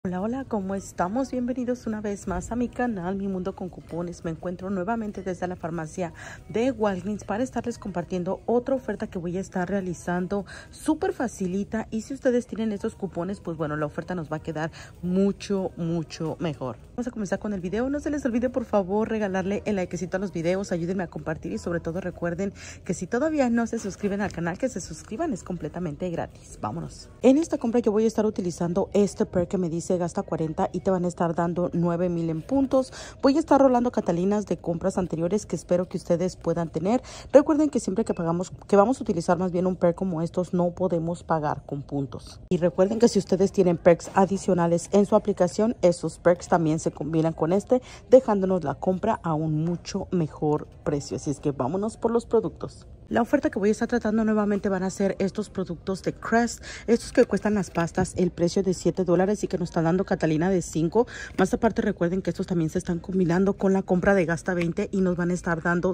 Hola, hola, ¿cómo estamos? Bienvenidos una vez más a mi canal, Mi Mundo con Cupones. Me encuentro nuevamente desde la farmacia de Walgreens para estarles compartiendo otra oferta que voy a estar realizando súper facilita. Y si ustedes tienen estos cupones, pues bueno, la oferta nos va a quedar mucho mejor. Vamos a comenzar con el video. No se les olvide, por favor, regalarle el likecito a los videos. Ayúdenme a compartir y sobre todo recuerden que si todavía no se suscriben al canal, que se suscriban, es completamente gratis. Vámonos. En esta compra yo voy a estar utilizando este perk que me dice gasta 40 y te van a estar dando 9,000 en puntos. Voy a estar rolando catalinas de compras anteriores que espero que ustedes puedan tener. Recuerden que siempre que vamos a utilizar más bien un perk como estos, no podemos pagar con puntos. Y recuerden que si ustedes tienen perks adicionales en su aplicación, esos perks también se combinan con este, dejándonos la compra a un mucho mejor precio. Así es que vámonos por los productos. La oferta que voy a estar tratando nuevamente van a ser estos productos de Crest, estos que cuestan las pastas el precio de $7 y que nos están dando Catalina de 5. Más aparte recuerden que estos también se están combinando con la compra de gasta 20 y nos van a estar dando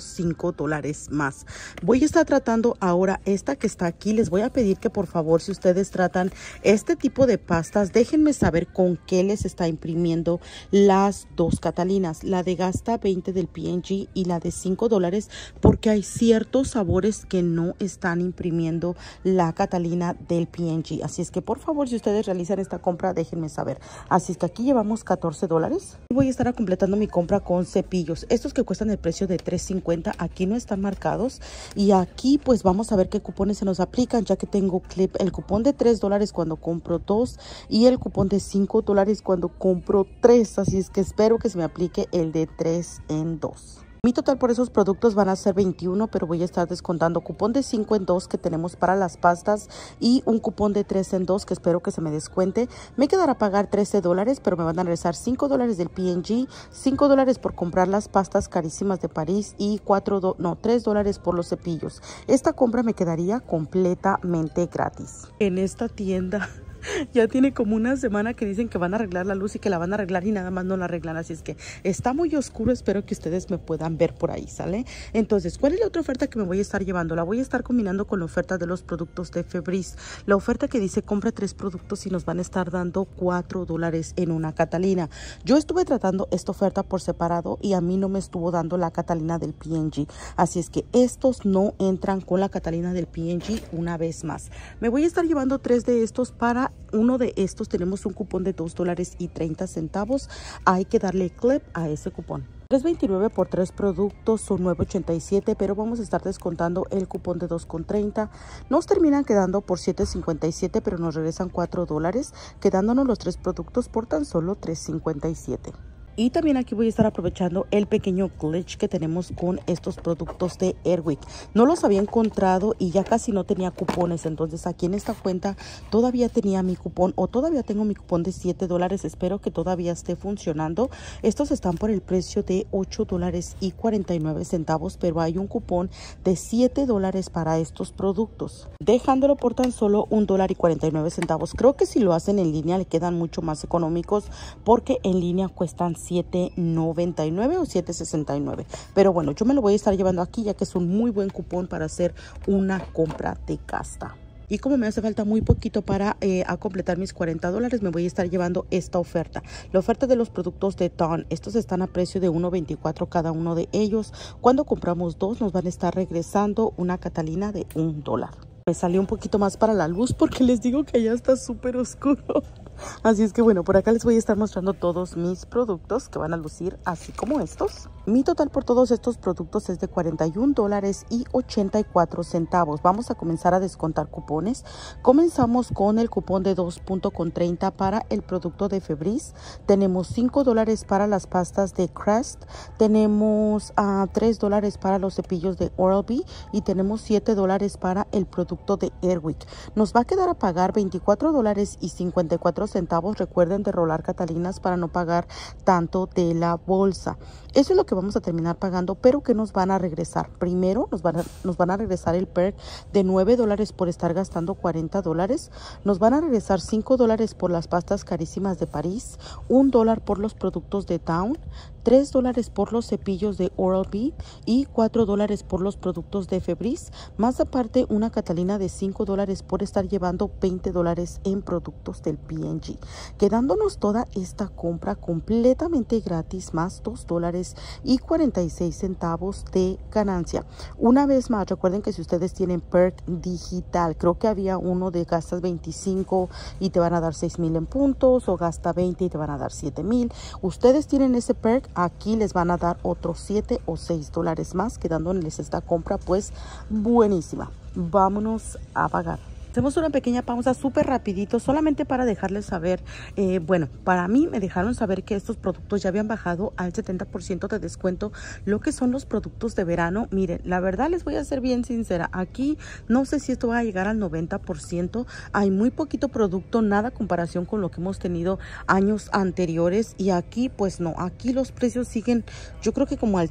$5 más. Voy a estar tratando ahora esta que está aquí. Les voy a pedir que por favor, si ustedes tratan este tipo de pastas, déjenme saber con qué les está imprimiendo las dos Catalinas, la de gasta 20 del P&G y la de $5, porque hay ciertos sabores que no están imprimiendo la Catalina del P&G. Así es que por favor, si ustedes realizan esta compra, déjenme saber. Así es que aquí llevamos $14. Voy a estar completando mi compra con cepillos. Estos que cuestan el precio de $3.50, aquí no están marcados. Y aquí pues vamos a ver qué cupones se nos aplican, ya que tengo el cupón de $3 cuando compro 2 y el cupón de $5 cuando compro 3. Así es que espero que se me aplique el de 3 en 2. Mi total por esos productos van a ser 21, pero voy a estar descontando cupón de 5 en 2 que tenemos para las pastas y un cupón de 3 en 2 que espero que se me descuente. Me quedará a pagar $13, pero me van a regresar $5 del P&G, $5 por comprar las pastas carísimas de París y $3 por los cepillos. Esta compra me quedaría completamente gratis. En esta tienda ya tiene como una semana que dicen que van a arreglar la luz y que la van a arreglar y nada más no la arreglan. Así es que está muy oscuro. Espero que ustedes me puedan ver por ahí, ¿sale? Entonces, ¿cuál es la otra oferta que me voy a estar llevando? La voy a estar combinando con la oferta de los productos de Febreze. La oferta que dice compra 3 productos y nos van a estar dando $4 en una Catalina. Yo estuve tratando esta oferta por separado y a mí no me estuvo dando la Catalina del P&G. Así es que estos no entran con la Catalina del P&G una vez más. Me voy a estar llevando 3 de estos. Para uno de estos tenemos un cupón de $2.30. Hay que darle clip a ese cupón. $3.29 por 3 productos son $9.87, pero vamos a estar descontando el cupón de $2.30. Nos terminan quedando por $7.57, pero nos regresan $4, quedándonos los 3 productos por tan solo $3.57. Y también aquí voy a estar aprovechando el pequeño glitch que tenemos con estos productos de Airwick. No los había encontrado y ya casi no tenía cupones. Entonces aquí en esta cuenta todavía tenía mi cupón o todavía tengo mi cupón de $7. Espero que todavía esté funcionando. Estos están por el precio de $8.49, pero hay un cupón de $7 para estos productos, dejándolo por tan solo $1.49. Creo que si lo hacen en línea le quedan mucho más económicos porque en línea cuestan $7.99 o $7.69, pero bueno, yo me lo voy a estar llevando aquí ya que es un muy buen cupón para hacer una compra de gasta. Y como me hace falta muy poquito para completar mis $40, me voy a estar llevando esta oferta. La oferta de los productos de Dawn. Estos están a precio de $1.24 cada uno de ellos. Cuando compramos 2 nos van a estar regresando una Catalina de $1. Me salió un poquito más para la luz porque les digo que ya está súper oscuro. Así es que bueno, por acá les voy a estar mostrando todos mis productos que van a lucir así como estos. Mi total por todos estos productos es de $41.84. Vamos a comenzar a descontar cupones. Comenzamos con el cupón de 2.30 para el producto de Febreze. Tenemos $5 para las pastas de Crest. Tenemos $3 para los cepillos de Oral-B y tenemos $7 para el producto de Airwick. Nos va a quedar a pagar $24.54. Recuerden de rolar Catalinas para no pagar tanto de la bolsa. Eso es lo que vamos a terminar pagando, pero que nos van a regresar. Primero nos van a regresar el perk de $9 por estar gastando $40. Nos van a regresar $5 por las pastas carísimas de París, $1 por los productos de Town, $3 por los cepillos de Oral-B y $4 por los productos de Febreze, más aparte una Catalina de $5 por estar llevando $20 en productos del P&G, quedándonos toda esta compra completamente gratis, más $2.46 de ganancia. Una vez más, recuerden que si ustedes tienen perk digital, creo que había uno de gastas 25 y te van a dar 6,000 en puntos, o gasta 20 y te van a dar 7,000. Ustedes tienen ese perk, aquí les van a dar otros $7 o $6 más, quedándoles esta compra pues buenísima. Vámonos a pagar. Hacemos una pequeña pausa súper rapidito, solamente para dejarles saber, bueno, para mí me dejaron saber que estos productos ya habían bajado al 70% de descuento, lo que son los productos de verano. Miren, la verdad les voy a ser bien sincera, aquí no sé si esto va a llegar al 90%, hay muy poquito producto, nada comparación con lo que hemos tenido años anteriores, y aquí pues no, aquí los precios siguen, yo creo que como al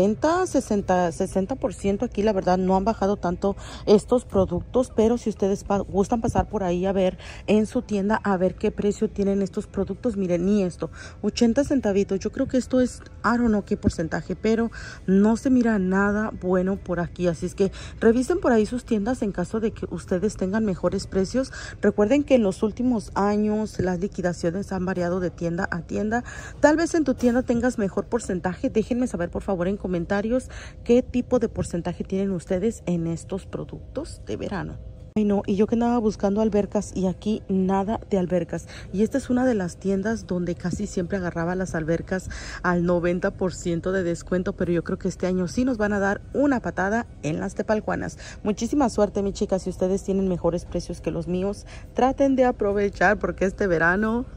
60%, aquí la verdad no han bajado tanto estos productos, pero si ustedes gustan pasar por ahí a ver en su tienda a ver qué precio tienen estos productos, miren, ni esto 80 centavitos, yo creo que esto es, I don't know qué porcentaje, pero no se mira nada bueno por aquí, así es que revisen por ahí sus tiendas en caso de que ustedes tengan mejores precios. Recuerden que en los últimos años las liquidaciones han variado de tienda a tienda, tal vez en tu tienda tengas mejor porcentaje, déjenme saber por favor en comentarios qué tipo de porcentaje tienen ustedes en estos productos de verano. Ay no, y yo que andaba buscando albercas y aquí nada de albercas, y esta es una de las tiendas donde casi siempre agarraba las albercas al 90% de descuento, pero yo creo que este año sí nos van a dar una patada en las tepalcuanas. Muchísima suerte, mi chicas, si ustedes tienen mejores precios que los míos, traten de aprovechar porque este verano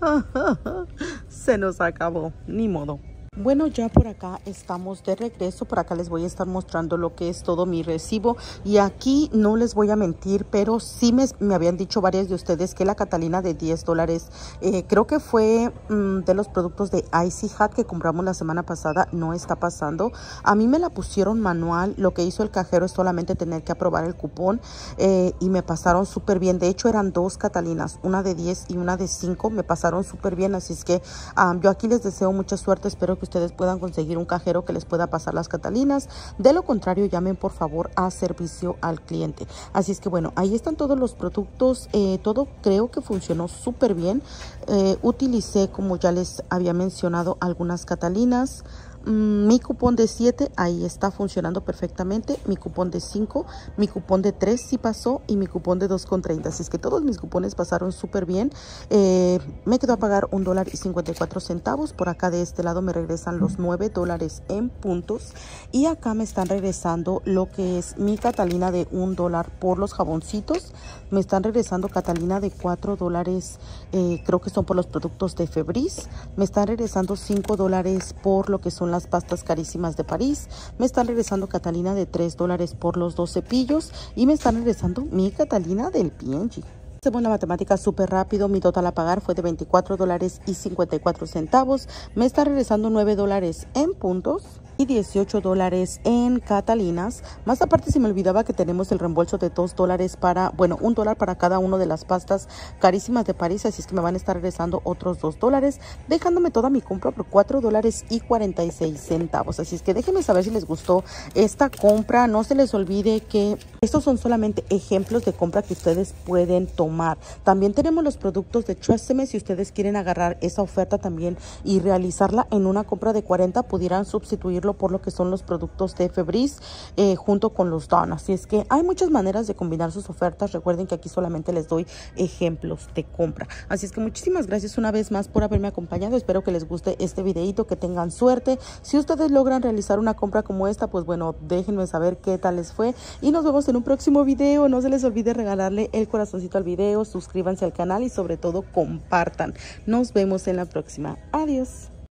se nos acabó, ni modo. Bueno, ya por acá estamos de regreso. Por acá les voy a estar mostrando lo que es todo mi recibo, y aquí no les voy a mentir, pero sí me habían dicho varias de ustedes que la Catalina de $10, creo que fue de los productos de Icy Hot que compramos la semana pasada, no está pasando. A mí me la pusieron manual, lo que hizo el cajero es solamente tener que aprobar el cupón, y me pasaron súper bien. De hecho eran dos Catalinas, una de 10 y una de 5, me pasaron súper bien, así es que yo aquí les deseo mucha suerte. Espero que ustedes puedan conseguir un cajero que les pueda pasar las Catalinas, de lo contrario llamen por favor a servicio al cliente. Así es que bueno, ahí están todos los productos, todo creo que funcionó súper bien. Utilicé, como ya les había mencionado, algunas Catalinas. Mi cupón de 7 ahí está funcionando perfectamente, mi cupón de 5, mi cupón de 3 sí pasó, y mi cupón de 2,30, así es que todos mis cupones pasaron súper bien. Me quedó a pagar $1.54. Por acá de este lado me regresan los $9 en puntos, y acá me están regresando lo que es mi Catalina de $1 por los jaboncitos. Me están regresando Catalina de $4, creo que son por los productos de Febreze. Me están regresando $5 por lo que son las pastas carísimas de París. Me están regresando Catalina de $3 por los 2 cepillos, y me están regresando mi Catalina del P&G. Hacemos la matemática súper rápido. Mi total a pagar fue de $24.54. Me está regresando $9 en puntos y $18 en Catalinas. Más aparte se me olvidaba que tenemos el reembolso de $2 para, bueno, $1 para cada uno de las pastas carísimas de París. Así es que me van a estar regresando otros $2, dejándome toda mi compra por $4.46. Así es que déjenme saber si les gustó esta compra. No se les olvide que estos son solamente ejemplos de compra que ustedes pueden tomar. También tenemos los productos de Trusteme. Si ustedes quieren agarrar esa oferta también y realizarla en una compra de 40, pudieran sustituirlo por lo que son los productos de Febreze junto con los Dawn. Así es que hay muchas maneras de combinar sus ofertas. Recuerden que aquí solamente les doy ejemplos de compra. Así es que muchísimas gracias una vez más por haberme acompañado. Espero que les guste este videito, que tengan suerte. Si ustedes logran realizar una compra como esta, pues bueno, déjenme saber qué tal les fue, y nos vemos en un próximo video. No se les olvide regalarle el corazoncito al video, suscríbanse al canal y sobre todo compartan. Nos vemos en la próxima. Adiós.